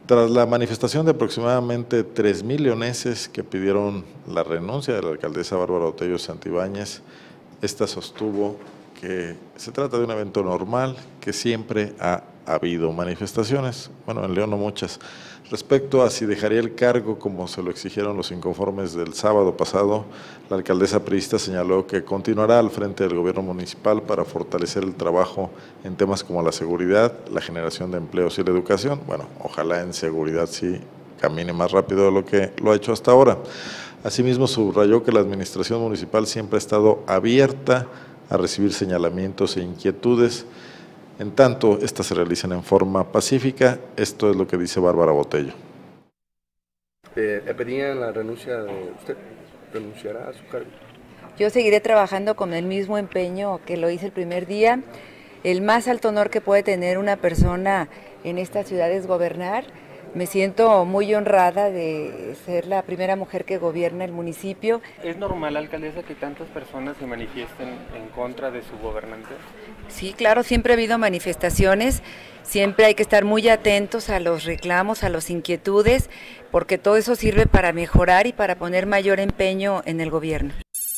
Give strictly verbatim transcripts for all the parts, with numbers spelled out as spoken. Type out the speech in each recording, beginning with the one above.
Tras la manifestación de aproximadamente tres mil leoneses que pidieron la renuncia de la alcaldesa Bárbara Botello Santibáñez, esta sostuvo que se trata de un evento normal, que siempre ha habido manifestaciones, bueno, en León no muchas. Respecto a si dejaría el cargo como se lo exigieron los inconformes del sábado pasado, la alcaldesa priista señaló que continuará al frente del gobierno municipal para fortalecer el trabajo en temas como la seguridad, la generación de empleos y la educación. Bueno, ojalá en seguridad sí camine más rápido de lo que lo ha hecho hasta ahora. Asimismo, subrayó que la administración municipal siempre ha estado abierta a recibir señalamientos e inquietudes, en tanto estas se realizan en forma pacífica. Esto es lo que dice Bárbara Botello. Eh, ¿Le pedían la renuncia de usted? ¿Renunciará a su cargo? Yo seguiré trabajando con el mismo empeño que lo hice el primer día. El más alto honor que puede tener una persona en esta ciudad es gobernar. Me siento muy honrada de ser la primera mujer que gobierna el municipio. ¿Es normal, alcaldesa, que tantas personas se manifiesten en contra de su gobernante? Sí, claro, siempre ha habido manifestaciones, siempre hay que estar muy atentos a los reclamos, a las inquietudes, porque todo eso sirve para mejorar y para poner mayor empeño en el gobierno.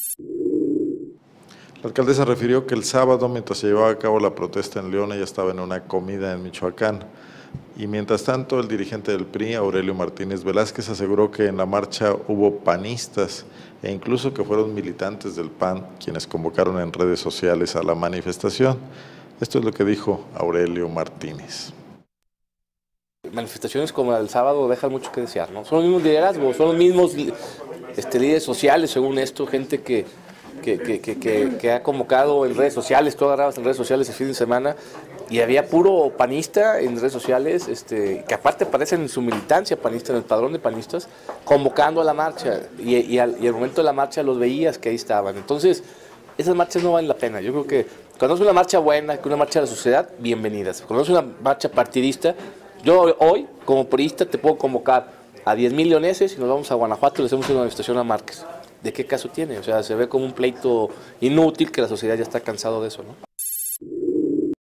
La alcaldesa refirió que el sábado, mientras se llevaba a cabo la protesta en León, ella estaba en una comida en Michoacán. Y mientras tanto, el dirigente del P R I, Aurelio Martínez Velázquez, aseguró que en la marcha hubo panistas e incluso que fueron militantes del P A N quienes convocaron en redes sociales a la manifestación. Esto es lo que dijo Aurelio Martínez. Manifestaciones como la del sábado dejan mucho que desear, ¿no? Son los mismos liderazgos, son los mismos este, líderes sociales, según esto, gente que, que, que, que, que, que ha convocado en redes sociales, tú agarrabas en redes sociales el fin de semana, y había puro panista en redes sociales, este, que aparte aparecen en su militancia panista, en el padrón de panistas, convocando a la marcha, y, y, al, y al momento de la marcha los veías que ahí estaban. Entonces, esas marchas no valen la pena. Yo creo que cuando es una marcha buena, que una marcha de la sociedad, bienvenidas. Cuando es una marcha partidista, yo hoy, como priista, te puedo convocar a diez mil leoneses y nos vamos a Guanajuato y le hacemos una manifestación a Márquez. ¿De qué caso tiene? O sea, se ve como un pleito inútil que la sociedad ya está cansado de eso, ¿no?